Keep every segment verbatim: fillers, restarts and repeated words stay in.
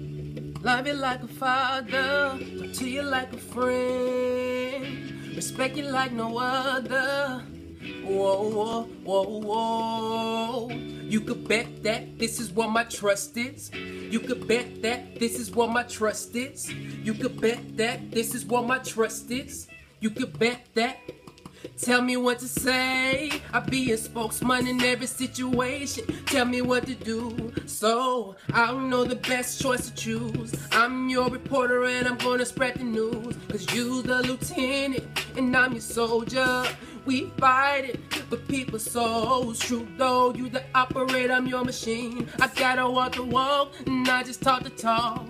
Love you like a father, talk to you like a friend, respect you like no other. Whoa, whoa, whoa, whoa. You could bet that this is what my trust is. You could bet that this is what my trust is. You could bet that this is what my trust is. You could bet that. Tell me what to say. I'll be a spokesman in every situation. Tell me what to do, so I'll know the best choice to choose. I'm your reporter and I'm gonna spread the news. Cause you the lieutenant and I'm your soldier. We fight it, but people souls. True though, you the operator, I'm your machine. I gotta walk the walk and I just talk the talk.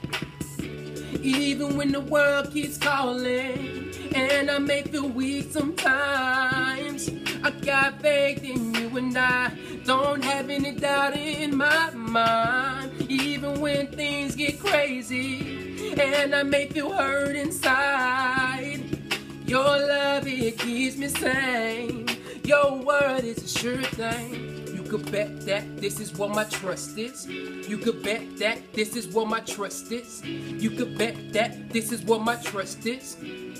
Even when the world keeps calling and I may feel weak sometimes, I got faith in you and I don't have any doubt in my mind. Even when things get crazy and I may feel hurt inside, your love, it keeps me sane. Your word is a sure thing. You could bet that this is what my trust is. You could bet that this is what my trust is. You could bet that this is what my trust is.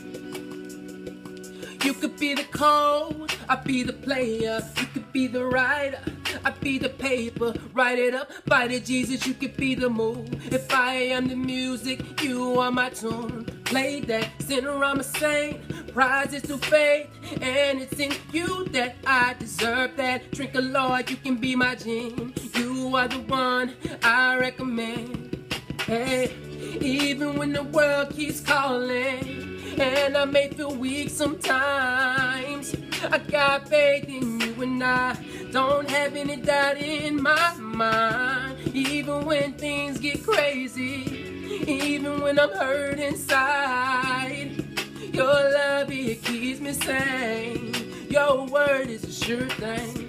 You could be the code, I be the player. You could be the writer, I be the paper. Write it up, by the Jesus, you could be the move. If I am the music, you are my tune. Play that, sing around my saint. Prizes to faith, and it's in you that I deserve that. Drink a Lord, you can be my gin. You are the one I recommend. Hey, even when the world keeps calling and I may feel weak sometimes, I got faith in you and I don't have any doubt in my mind. Even when things get crazy, even when I'm hurt inside, your love, it keeps me sane. Your word is a sure thing.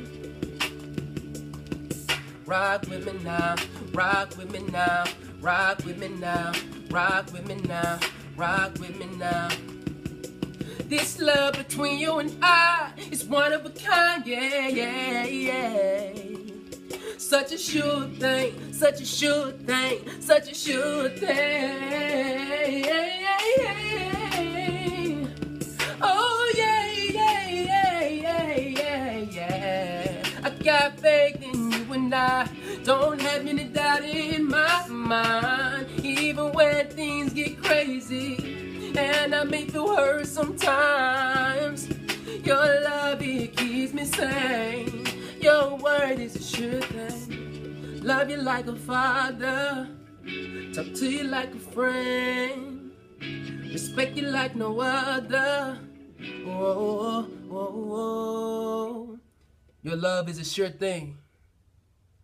Rock with me now, rock with me now, rock with me now, rock with me now, rock with me now. This love between you and I is one of a kind, yeah, yeah, yeah. Such a sure thing, such a sure thing, such a sure thing. Oh yeah, yeah, yeah, yeah, yeah, yeah. I got faith in you and I don't have any doubt in my mind. Even when things get crazy and I may feel hurt sometimes, your love, it keeps me sane. Your word is a sure thing. Love you like a father, talk to you like a friend, respect you like no other. Whoa, whoa, whoa. Your love is a sure thing.